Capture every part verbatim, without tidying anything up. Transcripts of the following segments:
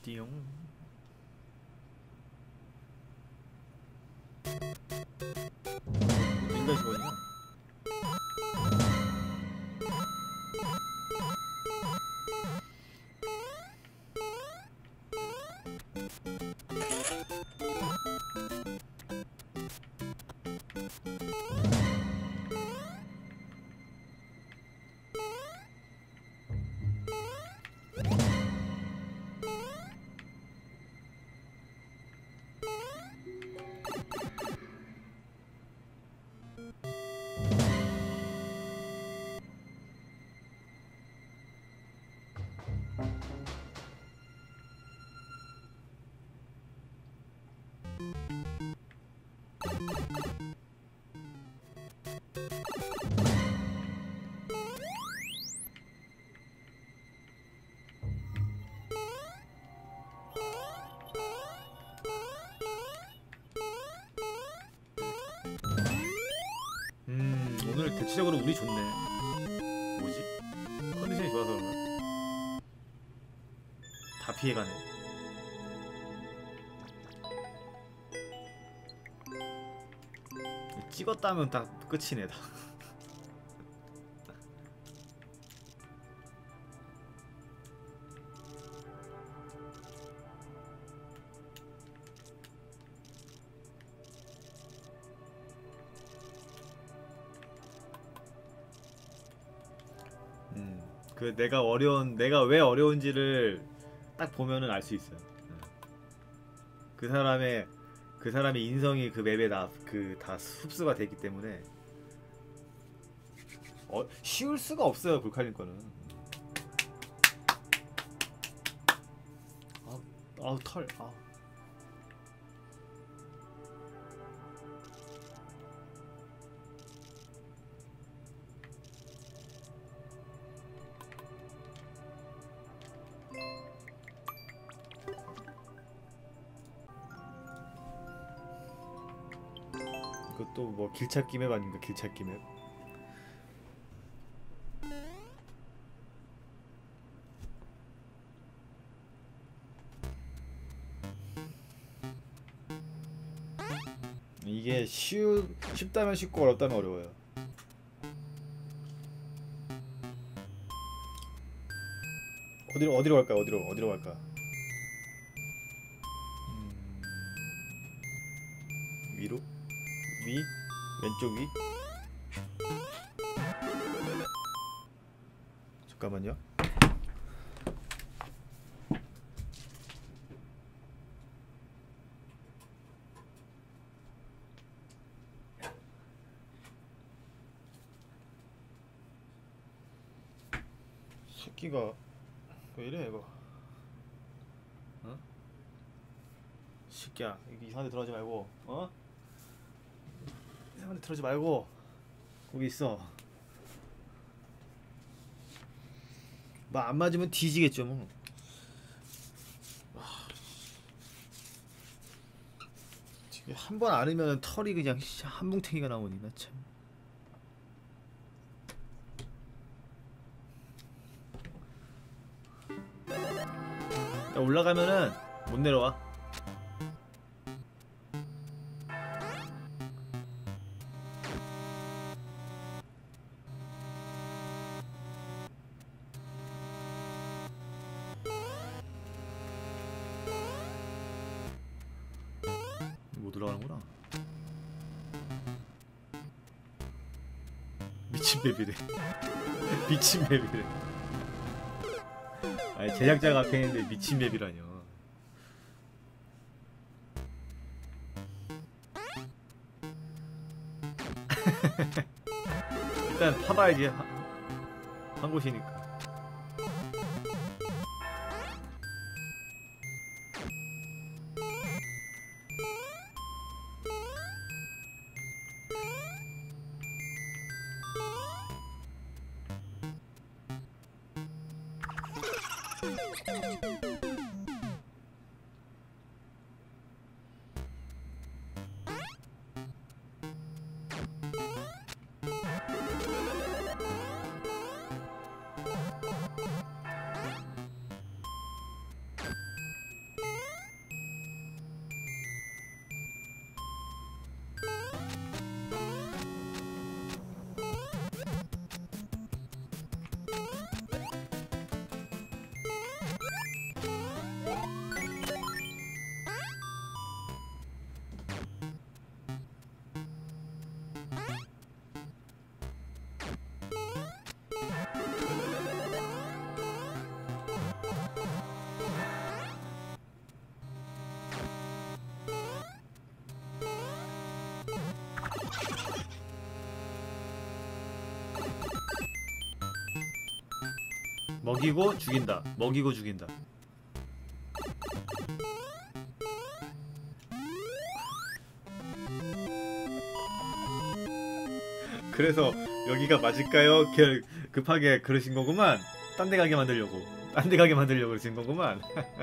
띠용. 인간 직원이야. 음, 오늘 대체적으로 운이 좋네. 뭐지? 컨디션이 좋아서 그런가? 다 피해가네. 찍었다면 딱 끝이네 다. 음, 그 내가 어려운 내가 왜 어려운지를 딱 보면은 알 수 있어요. 그 사람의 그 사람의 인성이 그 맵에 다 그 다 흡수가 되기 때문에 어, 쉬울 수가 없어요 불칼림 거는. 아, 아우 털. 아. 이것도 뭐 길찾기 맵 아닌가? 길찾기 맵. 이게 쉬우, 쉽다면 쉽고 어렵다면 어려워요. 어디로 어디로 갈까? 어디로 어디로 갈까? 음, 위로? 위? 왼쪽 위? 잠깐만요. 새끼가 왜 이래 이거? 어? 새끼야, 이상한 데 들어가지 말고, 어? 이상한 데 들어가지 말고 거기 있어. 뭐 안 맞으면 뒤지겠죠 뭐. 한 번 안으면 털이 그냥 한 뭉탱이가 나오니 나 참. 올라가면은 못 내려와. 못 올라가는구나. 미친 맵이래. 미친 맵이래. 아니 제작자가 앞에 있는데 미친 맵이라뇨. 일단 파봐야지. 한, 한 곳이니까. 먹이고 죽인다. 먹이고 죽인다. 그래서 여기가 맞을까요? 겨- 급하게 그러신 거구만. 딴 데 가게 만들려고. 딴 데 가게 만들려고 그러신 거구만.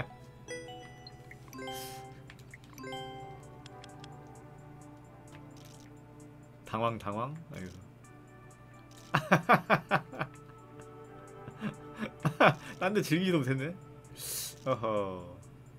당황 당황. 아이고. 딴 데 즐기기도 못했네. 어허.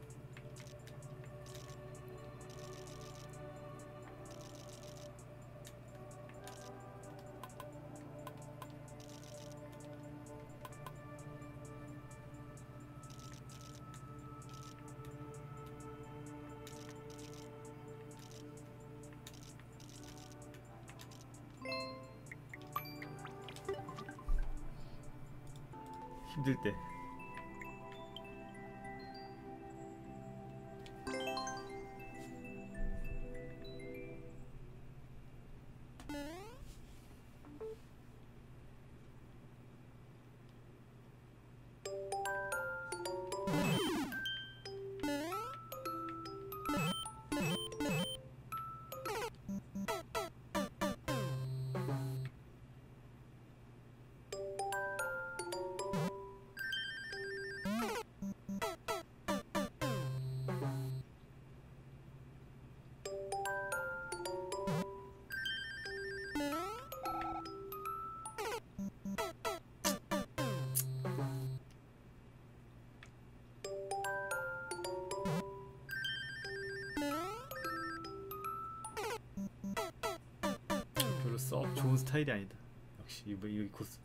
힘들 때. 별로 썩 좋은 스타일이 아니다. 역시 이, 이 코스.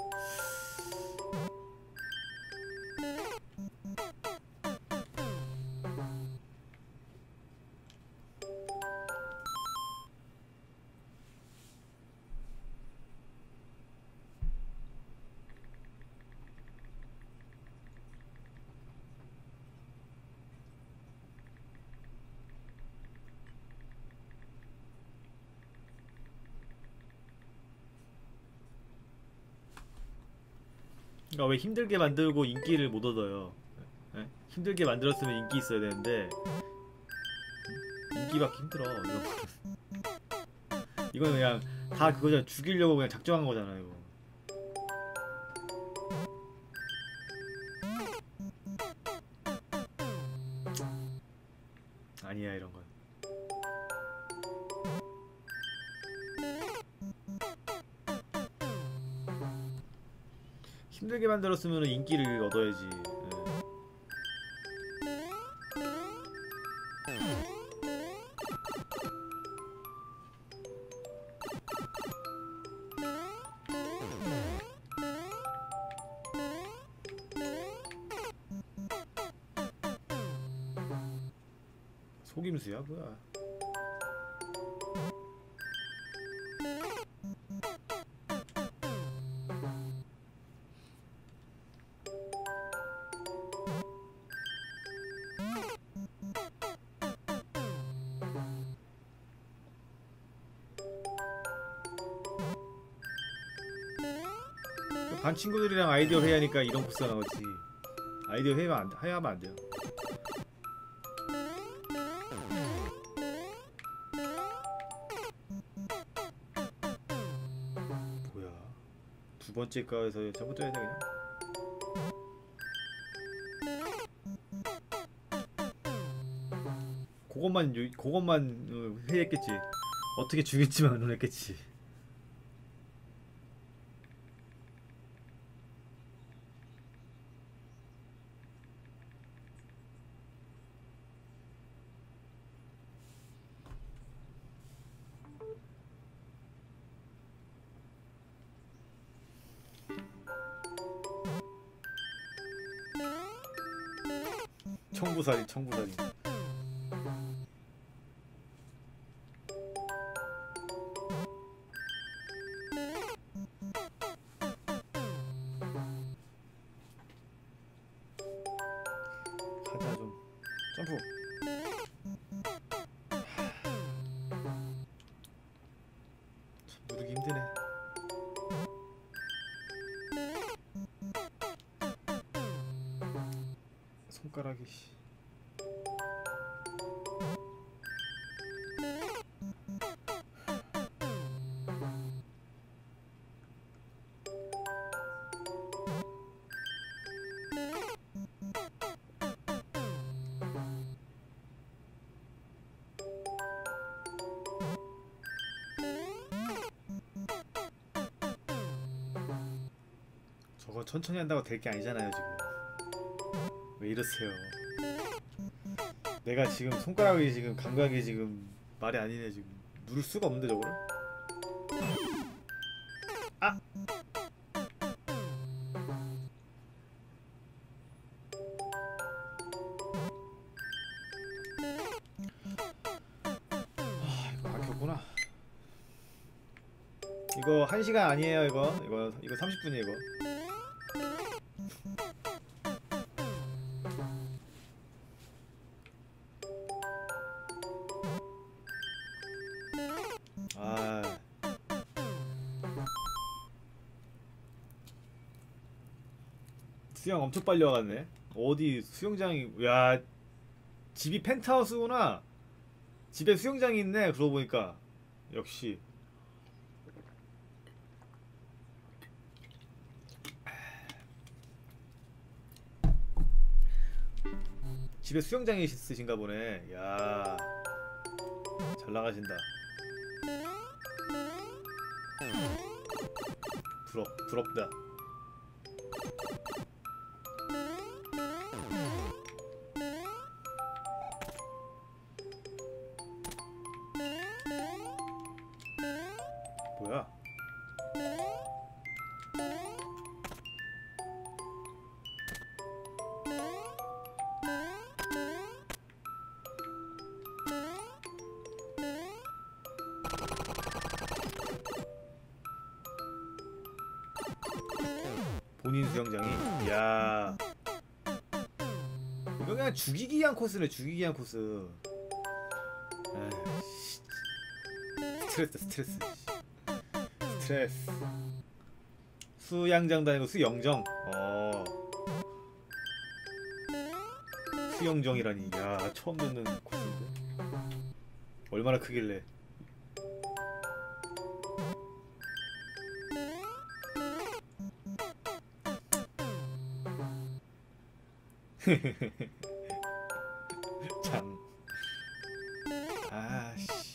그러니까 왜 힘들게 만들고 인기를 못 얻어요? 네? 힘들게 만들었으면 인기 있어야 되는데 인기 받기 힘들어. 이거 이건 그냥 다 그거잖아. 죽이려고 그냥 작정한 거잖아 이거. 아니야 이런 건. 힘들게 만들었으면 인기를 얻어야지. 속임수야 뭐야. 반 친구들이랑 아이디어 회의하니까 이런 코스가 나오지. 아이디어 회의하면 안, 회의하면 안 돼요. 뭐야? 두 번째 가에서 잘못해야 돼 그냥. 그것만 요- 그것만 회의했겠지. 어떻게 죽일지만 의논했겠지. 청부살인 청부살인. 가자 좀. 점프. 참 누르기 힘드네. 손가락이 씨. 저거 천천히 한다고 될 게 아니잖아요 지금. 왜 이러세요? 내가 지금 손가락이 지금 감각이 지금 말이 아니네 지금. 누를 수가 없는데 저거를? 아! 아 이거 막혔구나. 이거 한 시간 아니에요 이거. 이거 이거 삼십 분이에요 이거. 아 수영 엄청 빨리 와갔네. 어디 수영장이? 야 집이 펜트하우스구나. 집에 수영장이 있네 그러고 보니까. 역시 집에 수영장이 있으신가 보네. 야 잘 나가신다. 부럽 부럽다. 뭐야? 본인 수영장이? 야 이거 그냥 죽이기 위한 코스네. 죽이기 위한 코스. 에이씨. 스트레스 스트레스 스트레스. 수양장도 아니고 수영정. 어 수영정이라니. 야 처음 듣는 코스인데 얼마나 크길래. 참. 아씨.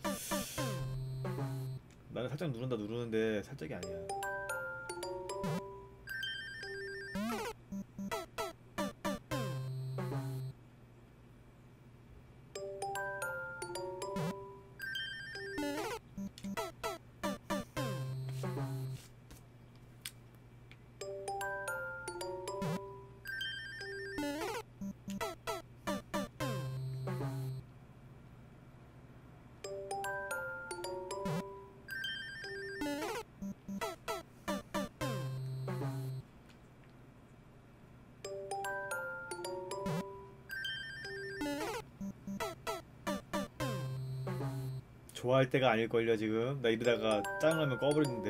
나는 살짝 누른다 누르는데 살짝이 아니야. 좋아할 때가 아닐걸요 지금. 나 이러다가 짜증나면 꺼버리는데.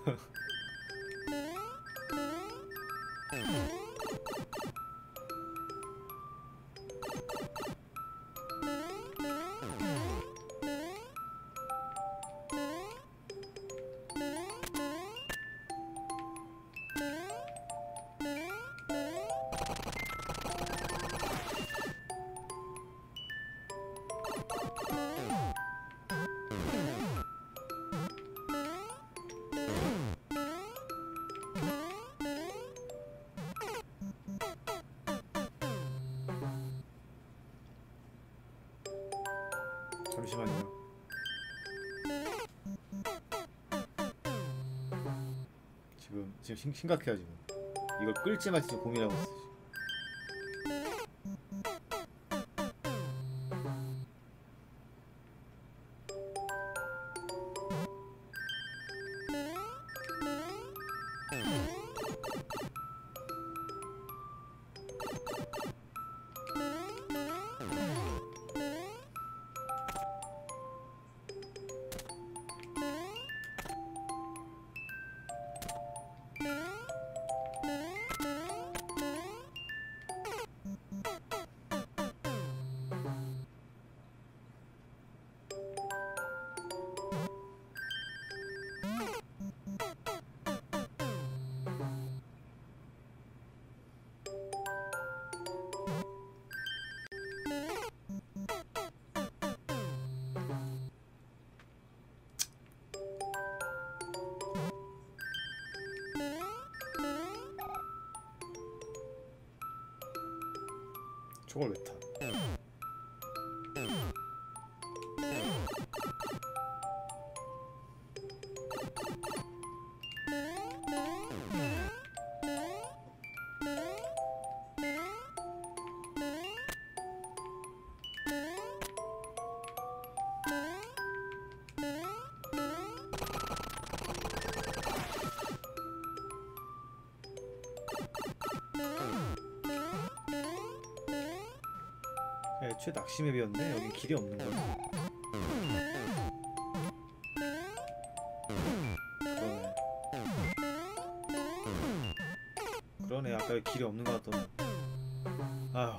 잠시만요. 지금 지금 심, 심각해요 지금. 이걸 끌지 말지 고민하고 있어. 지금. 저걸 왜 타? 애초에 낚시맵이었네. 여긴 길이 없는 거야. 그러네. 그러네. 아까 길이 없는 거 같더만. 아휴.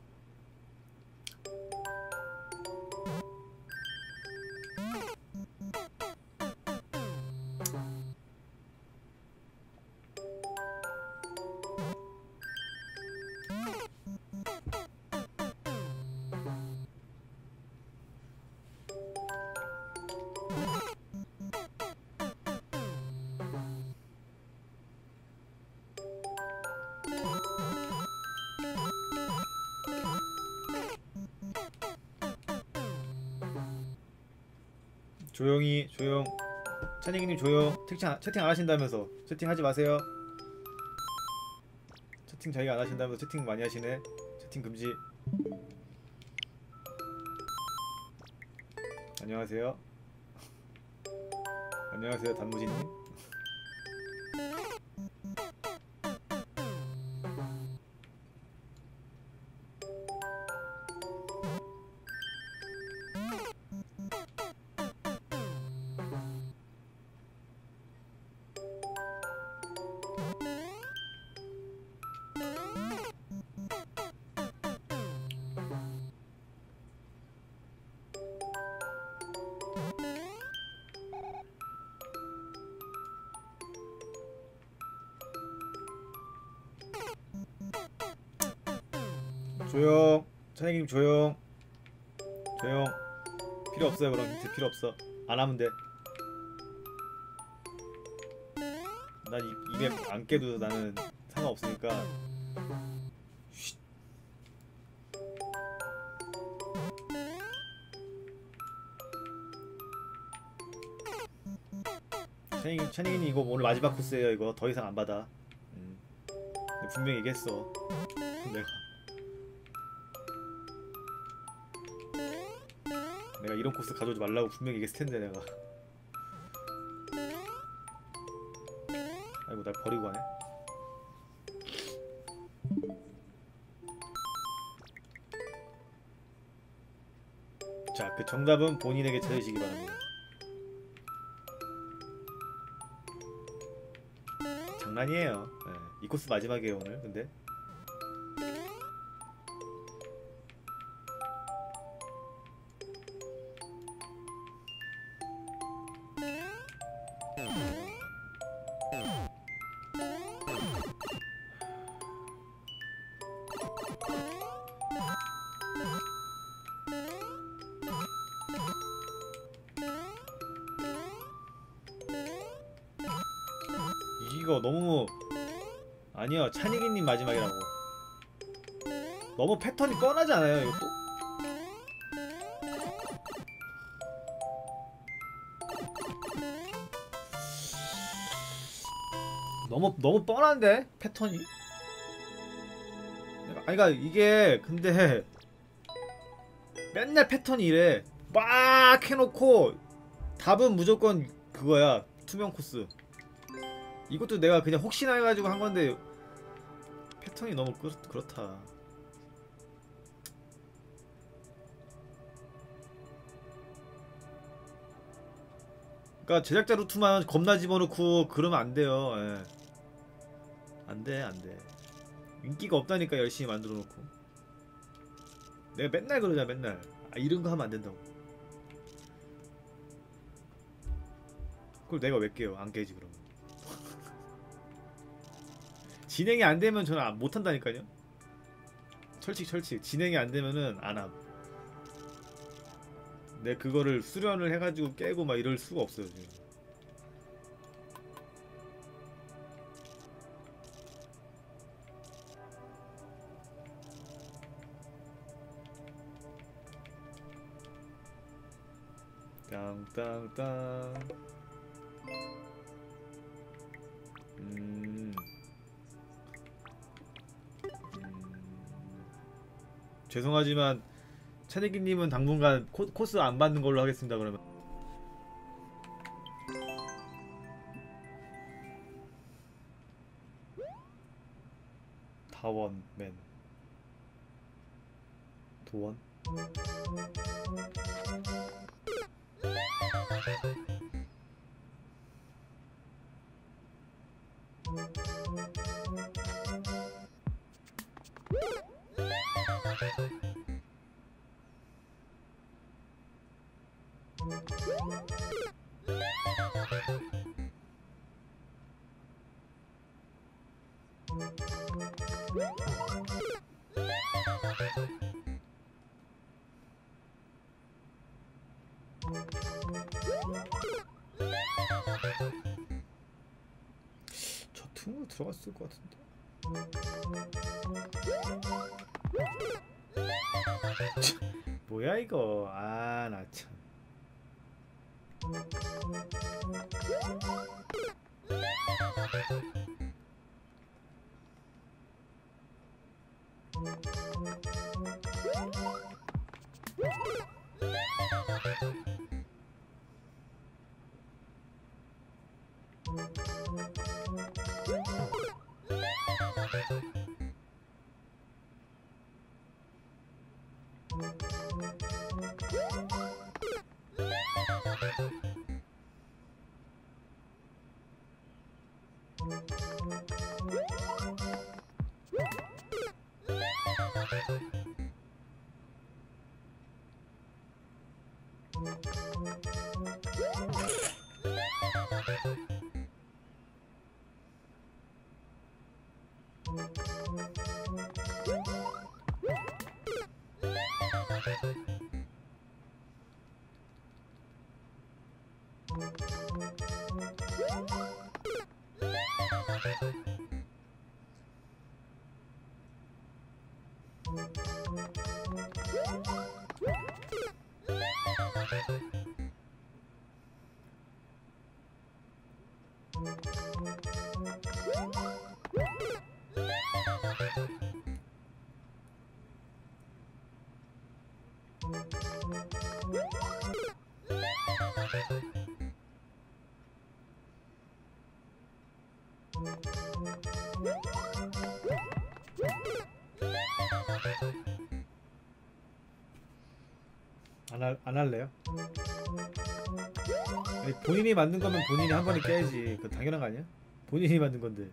조용히 조용. 찬이기님 조용. 채팅, 채팅 안 하신다면서. 채팅 하지 마세요. 채팅 자기가 안 하신다면서 채팅 많이 하시네. 채팅 금지. 안녕하세요. 안녕하세요 단무지님. 조용. 찬이기님 조용. 조용. 필요 없어요. 그럼 힌트 필요 없어. 안 하면 돼. 난 이 맵 안 깨도 나는 상관없으니까. 쉿. 찬이기님, 찬이기님 이거 오늘 마지막 코스예요. 이거 더 이상 안 받아. 음. 분명히 얘기했어. 내가 내가 이런 코스 가져오지 말라고 분명히 얘기했을 텐데 내가. 아이고 날 버리고 가네. 자, 그 정답은 본인에게 찾으시기 바랍니다. 장난이에요. 네, 이 코스 마지막이에요 오늘. 근데 이거 너무 아니요 찬이기님 마지막이라고. 너무 패턴이 뻔하지 않아요 이것도? 너무 너무 뻔한데 패턴이. 아니 그니까 이게 근데 맨날 패턴이 이래. 막 해놓고 답은 무조건 그거야. 투명 코스. 이것도 내가 그냥 혹시나 해가지고 한 건데 패턴이 너무 그렇, 그렇다. 그니까 제작자 루트만 겁나 집어넣고 그러면 안 돼요. 예. 안 돼, 안 돼. 인기가 없다니까 열심히 만들어 놓고. 내가 맨날 그러잖아, 맨날. 아, 이런 거 하면 안 된다고. 그걸 내가 왜 깨요? 안 깨지, 그러면. 진행이 안 되면 저는 못 한다니까요. 철칙, 철칙. 진행이 안 되면은 안 함. 내 그거를 수련을 해가지고 깨고 막 이럴 수가 없어요, 지금. 땅땅땅. 음. 음. 죄송하지만 차내기님은 당분간 코, 코스 안 받는 걸로 하겠습니다. 그러면 다원맨 도원. 저 틈으로 들어갔을 것 같은데. 뭐야 이거. 아 나 참. 안, 할, 안 할래요? 아니, 본인이 만든 거면 본인이 한 번에 깨야지. 그거 당연한 거 아니야? 본인이 만든 건데.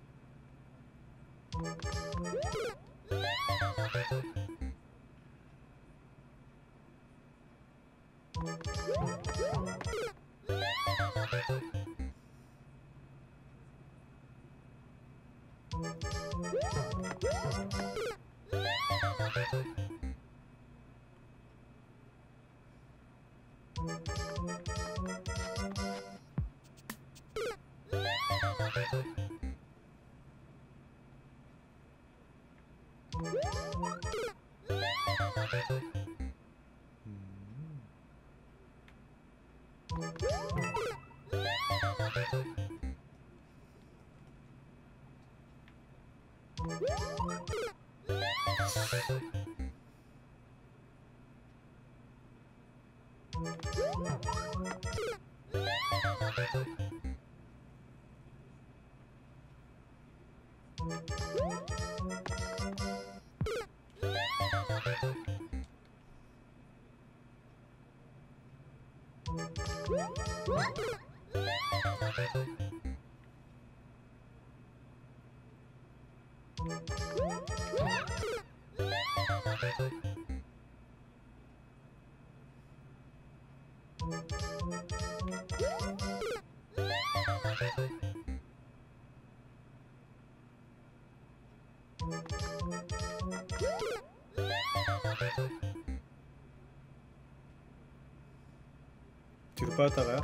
뒤로 빠졌다가요?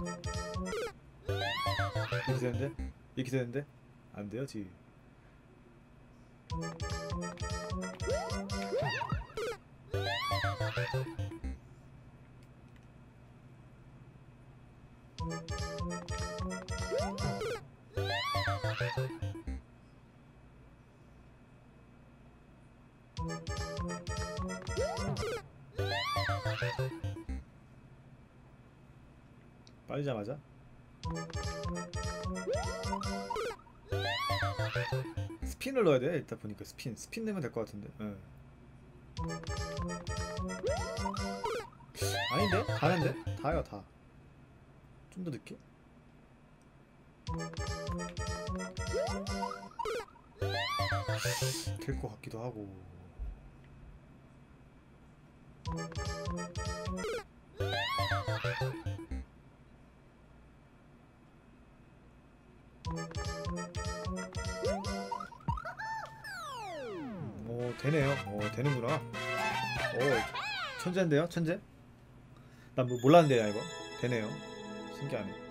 이렇게 되는데? 이렇게 되는데? 안 돼요, 뒤. 빨리자마자 스핀을 넣어야 돼. 일단 보니까 스핀 스핀 내면 될 것 같은데. 예. 아닌데? 다는데? 다요 다. 좀 더 늦게? 될 것 같기도 하고. 오 되네요. 오 되는구나. 오 천재인데요, 천재? 난 뭐 몰랐는데요 이거. 되네요. 신기하네.